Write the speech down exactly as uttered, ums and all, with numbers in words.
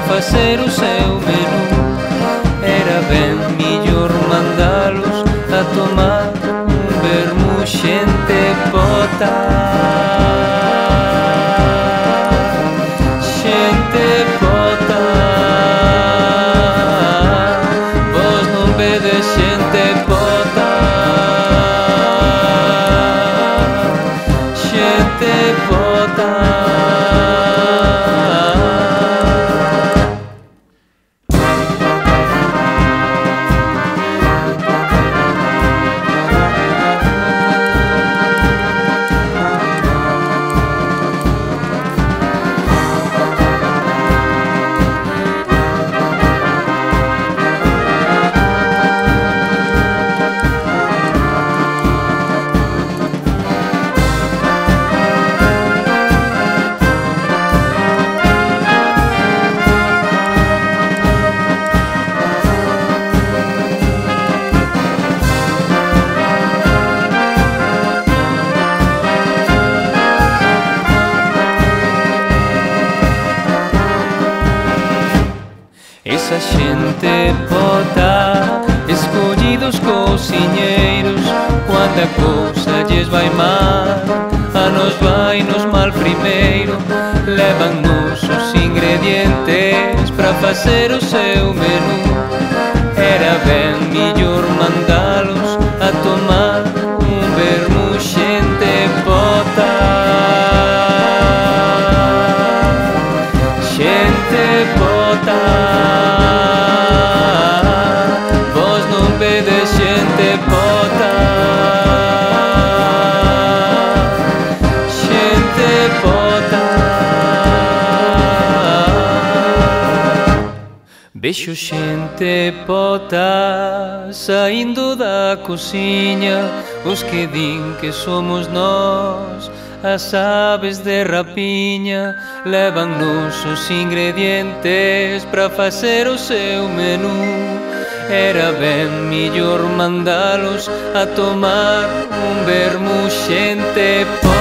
facer o seu menú. Era ben millor mandalos a tomar un vermú xente pota. Xente pota, vos non vedes xente pota. Xente pota. Esa xente pota, escollidos cociñeiros, cuando a cousa lles vai mal, a nos vai nos mal primeiro. Levan-nos os ingredientes para facer o seu menú. Era ben millor mandalos a tomar un vermú xente pota. Xente pota, vos non vedes xente pota. Xente pota. Vexo xente pota saindo da cociña, os que din que somos nós as aves de rapiña. Levan-nos os ingredientes para facer o seu menú. Era ben millor mandalos a tomar un vermú xente pota.